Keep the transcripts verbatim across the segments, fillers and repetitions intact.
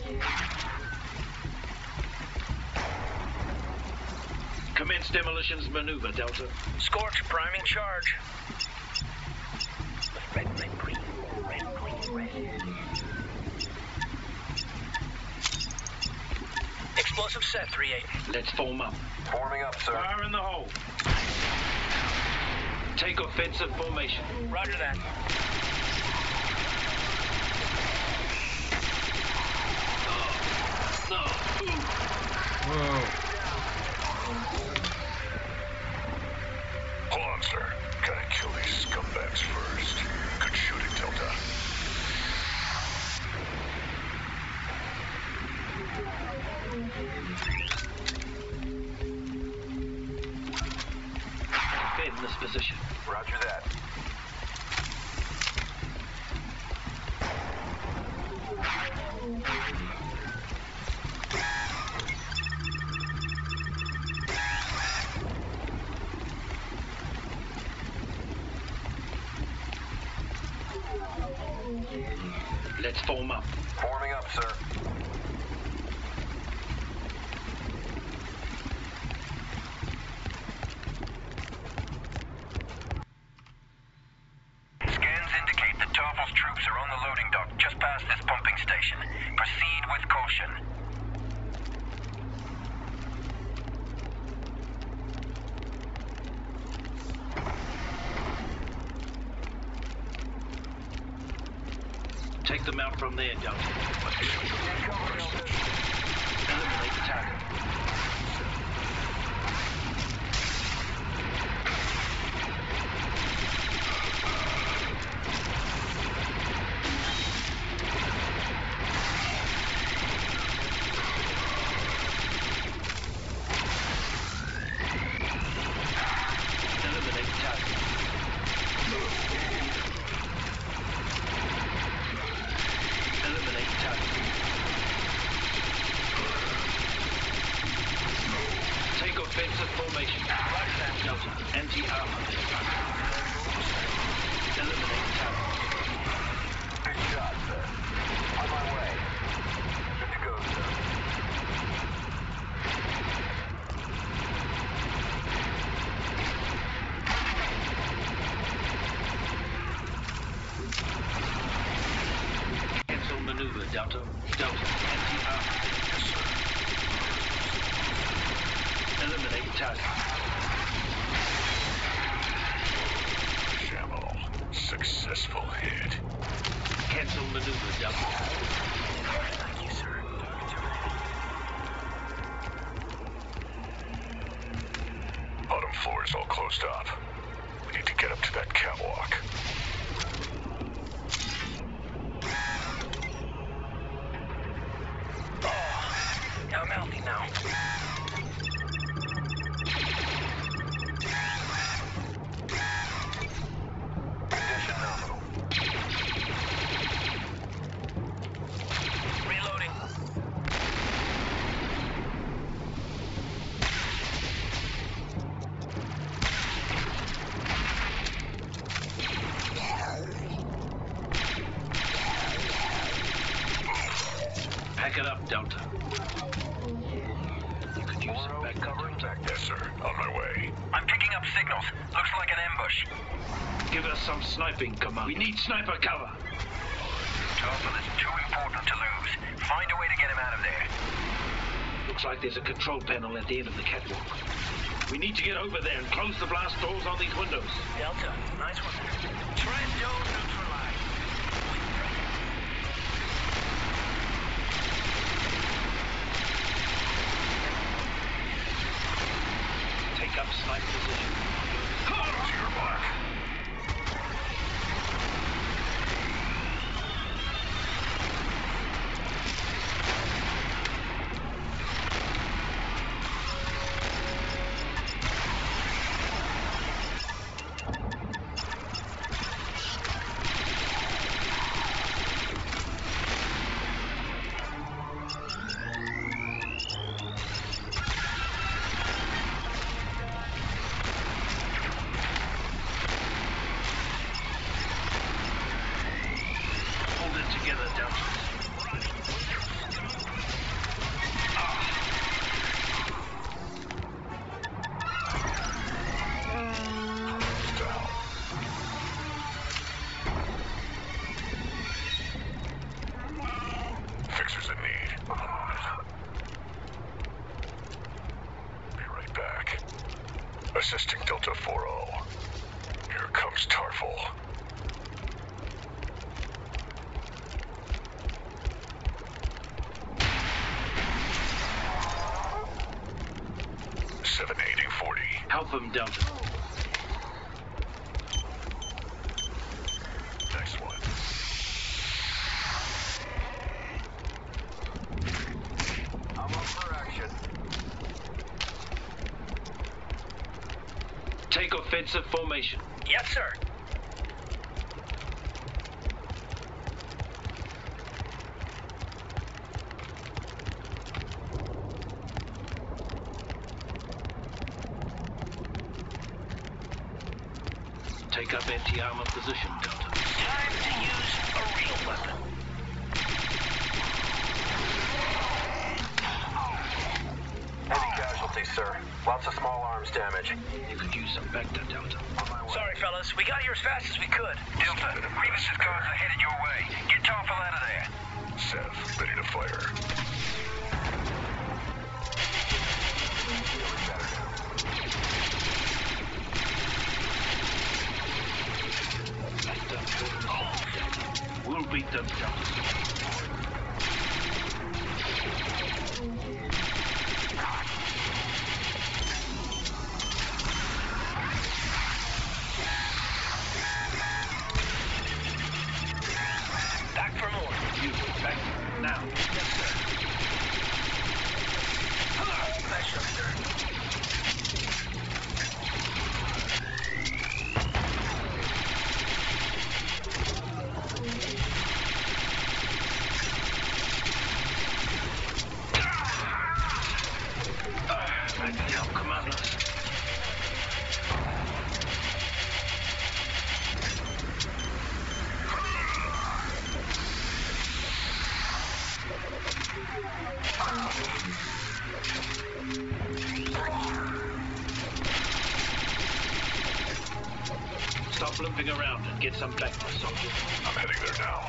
Commence demolitions maneuver, Delta. Scorch, priming charge. Red, red, green. Red, green, red. Explosive set, three eight. Let's form up. Forming up, sir. Fire in the hole. Take offensive formation. Roger that. No. No. Whoa. Hold on, sir. Gotta kill these scumbags first. Good shooting, Delta. Defend this position. Roger that. Let's form up. Forming up, sir. Scans indicate that Tarfel's troops are on the loading dock just past this pumping station. Proceed with caution. Take them out from there, Delta. Eliminate the target. Eliminate the target. Eliminate the target. Take offensive formation. Roger that, Delta. Anti-armor. Eliminate the target. Good shot, sir. On my way. Good to go, sir. Cancel maneuver, Delta. Delta. Anti-armor. Yes, sir. Eliminate the target. Shamble. Successful hit. Cancel maneuver, Delta. Thank you, sir. Bottom floor is all closed up. We need to get up to that catwalk. Oh, I'm healthy now. Condition nominal. Reloading. Pack it up, Delta. You could use some back covering. Yes, sir. On my way. I'm picking up signals. Looks like an ambush. Give us some sniping, Commando. We need sniper cover. Tarfel is too important to lose. Find a way to get him out of there. Looks like there's a control panel at the end of the catwalk. We need to get over there and close the blast doors on these windows. Delta, nice one. Trend zone neutralized. Take up snipe position. Commando's your mark. comes Tarful. seven eighty forty. Help him, Delta. Next one. I'm up for action. Take offensive formation. Yes, sir. Take up anti-armor position, Delta. Time to use a real weapon. Heavy casualties, sir. Lots of small arms damage. You could use some Vector, Delta. On my way. Sorry, fellas. We got here as fast as we could. Delta, Revis's guards are headed your way. Get Tarful out of there. Seth, ready to fire. Feeling better now. We'll beat them, Delta. Back for more. You back now. Yes, sir. Nice shot, sir. I can help commandos. Stop limping around and get some Vector, soldier. I'm heading there now.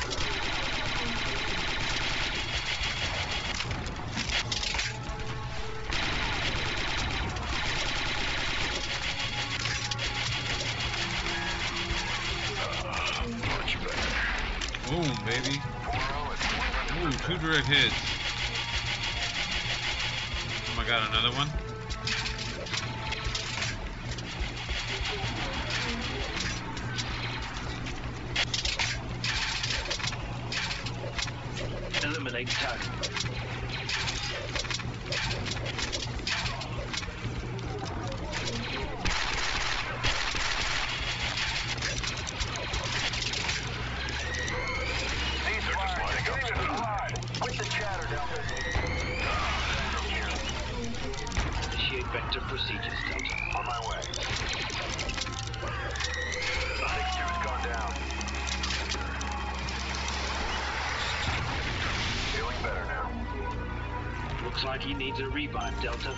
Uh, much better. Boom, baby. Ooh, two direct hits. Oh my god, another one? Eliminate target. These are just lining up to the What's the chatter, Delta? Initiate Vector procedures, Delta. On my way. six two has gone down. Feeling better now. Looks like he needs a revive, Delta.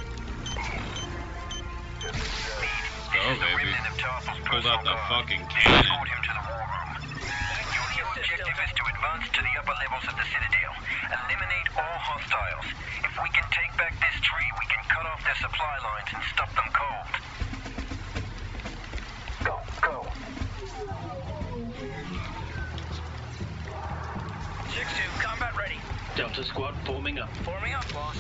Yes, sir. Go, This is the baby. remnant of Tarful's Pulled out personal the guard. fucking Escort cannon. him to the war room. Your objective is to advance to the upper levels of the Citadel. Eliminate all hostiles. If we can take back this tree, we can cut off their supply lines and stop them cold. Go, go. six two, combat ready. Delta squad forming up. Forming up, boss.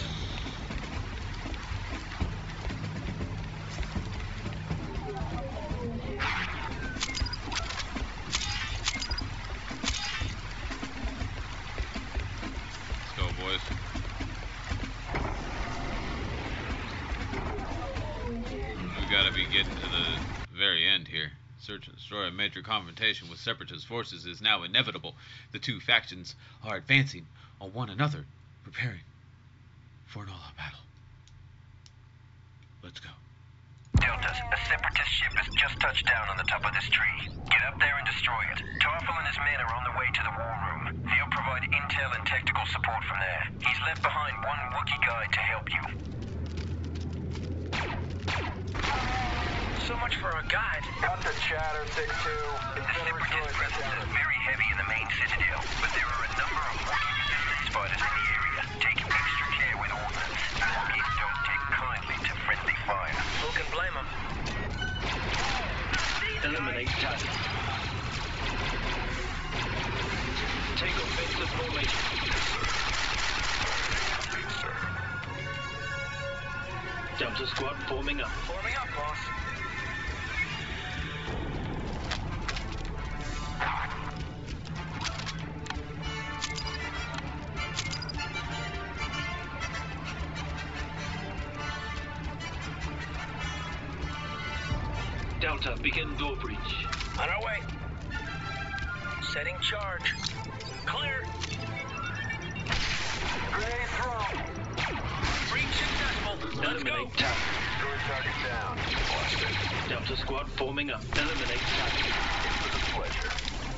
Let's go, boys. We gotta be getting to the very end here. Search and destroy. A major confrontation with separatist forces is now inevitable. The two factions are advancing on one another, preparing for an all-out battle. Let's go. Deltas, a separatist ship has just touched down on the top of this tree. Get up there and destroy it. Tarful and his men are on the way to the war room. They'll provide intel and technical support from there. He's left behind one Wookiee guide to help you. So much for a guide. Cut the chatter, six two. The separatist presence is very heavy in the main Citadel, but there are a number of Wookiee resistance fighters in the area. Take extra care with ordnance. Wookiees don't take kindly to friendly fire. Who can blame him? These Eliminate target. Take offensive formation. Delta squad forming up. Forming up, boss. Delta, begin door breach. On our way. Setting charge. Clear. Grenade thrown. Breach successful. Let's go. Eliminate target. Destroy target down. Lost it. Delta squad forming up. Eliminate target. It was a pleasure.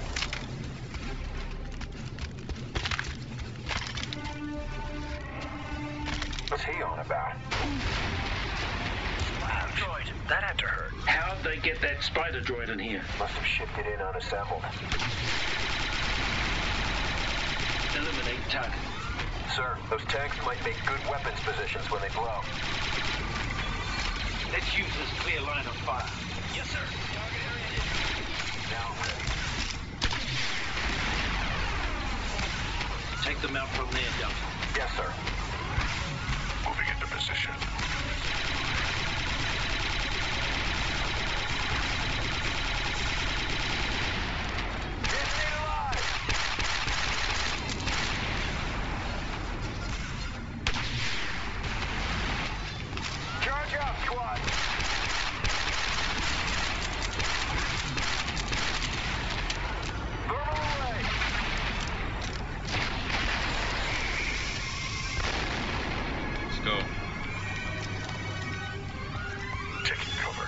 What's he on about? Wow, droid. That had to hurt. How'd they get that spider droid in here? Must have shipped it in unassembled. Eliminate target. Sir, those tanks might make good weapons positions when they blow. Let's use this clear line of fire. Yes, sir. Target area hit. Now I'm ready. Take them out from there, Delta. Yes, sir. Moving into position. Stay alive! Charge up, squad! Thermal away! Let's go. Taking cover.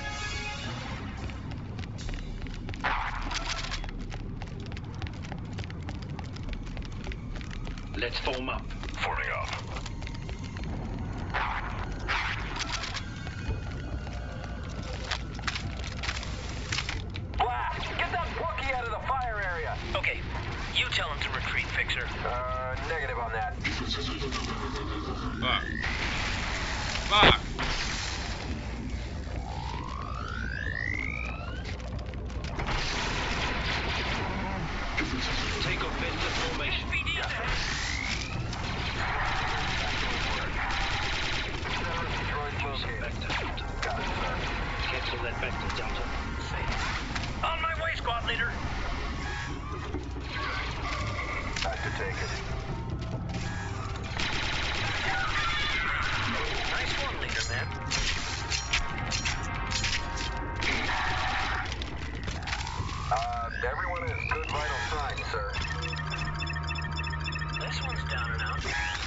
Let's form up. Forming up. Blast! Get that Wookiee out of the fire area! Okay. You tell him to retreat, Fixer. Uh, negative on that. Fuck. Fuck. Take offensive formation. F P D ahead. Droid located. Back to Delta. Got it, sir. Cancel that back to Delta. On my way, squad leader. Have to take it. Nice one, leader, man. Uh, everyone has good vital signs, sir. This one's down and out.